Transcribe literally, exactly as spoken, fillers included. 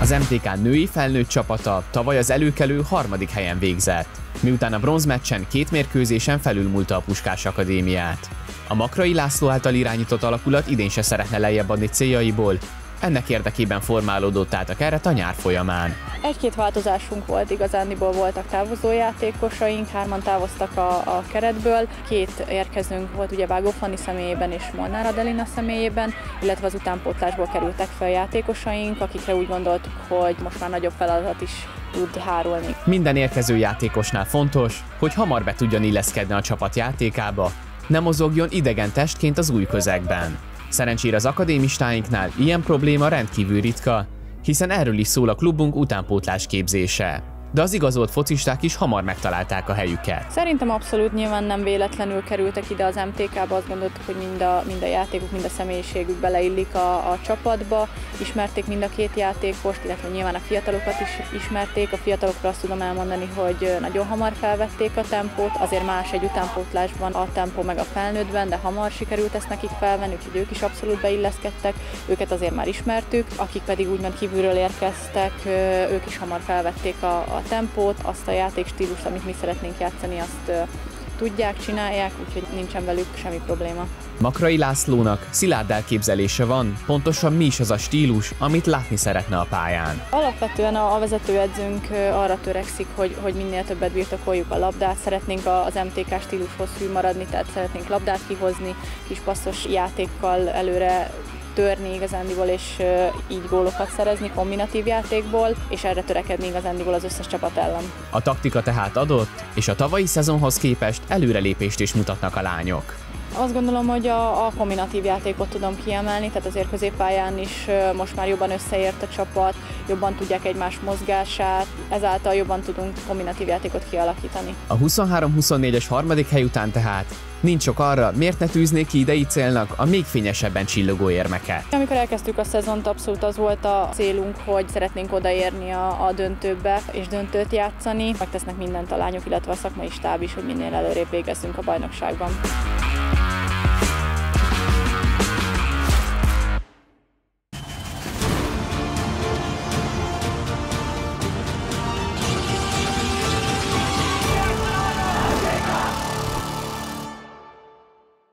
Az em té ká női felnőtt csapata tavaly az előkelő harmadik helyen végzett, miután a bronzmeccsen két mérkőzésen felülmúlta a Puskás Akadémiát. A Makrai László által irányított alakulat idén se szeretne lejjebb adni céljaiból, ennek érdekében formálódott át a keret a nyár folyamán. Egy-két változásunk volt, igazándiból voltak távozó játékosaink, hárman távoztak a, a keretből, két érkezőnk volt ugye Vágó Fanni személyében és Molnár Adelina személyében, illetve az utánpótlásból kerültek fel játékosaink, akikre úgy gondoltuk, hogy most már nagyobb feladat is tud hárulni. Minden érkező játékosnál fontos, hogy hamar be tudjon illeszkedni a csapat játékába, ne mozogjon idegen testként az új közegben. Szerencsére az akadémistáinknál ilyen probléma rendkívül ritka, hiszen erről is szól a klubunk utánpótlás képzése. De az igazolt focisták is hamar megtalálták a helyüket. Szerintem abszolút nyilván nem véletlenül kerültek ide az em té ká-ba, azt gondoltuk, hogy mind a, mind a játékuk, mind a személyiségük beleillik a, a csapatba. Ismerték mind a két játékost, illetve nyilván a fiatalokat is ismerték. A fiatalokra azt tudom elmondani, hogy nagyon hamar felvették a tempót, azért más egy utánpótlásban a tempó meg a felnőttben, de hamar sikerült ezt nekik felvenni, úgyhogy ők is abszolút beilleszkedtek, őket azért már ismertük, akik pedig úgymond kívülről érkeztek, ők is hamar felvették a, a a tempót, azt a játékstílust, amit mi szeretnénk játszani, azt uh, tudják, csinálják, úgyhogy nincsen velük semmi probléma. Makrai Lászlónak szilárd elképzelése van, pontosan mi is az a stílus, amit látni szeretne a pályán. Alapvetően a, a vezetőedzőnk arra törekszik, hogy, hogy minél többet birtokoljuk a labdát, szeretnénk az em té ká stílushoz hű maradni, tehát szeretnénk labdát kihozni, kis passzos játékkal előre törni igazándiból, és így gólokat szerezni kombinatív játékból, és erre törekedni igazándiból az összes csapat ellen. A taktika tehát adott, és a tavalyi szezonhoz képest előrelépést is mutatnak a lányok. Azt gondolom, hogy a, a kombinatív játékot tudom kiemelni, tehát azért középpályán is most már jobban összeért a csapat, jobban tudják egymás mozgását, ezáltal jobban tudunk kombinatív játékot kialakítani. A huszonhárom huszonnégyes harmadik hely után tehát nincs ok arra, miért ne tűznék ki idei célnak a még fényesebben csillogó érmeket. Amikor elkezdtük a szezont, abszolút az volt a célunk, hogy szeretnénk odaérni a, a döntőbe és döntőt játszani. Megtesznek mindent a lányok, illetve a szakmai stáb is, hogy minél előrébb végezzünk a bajnokságban.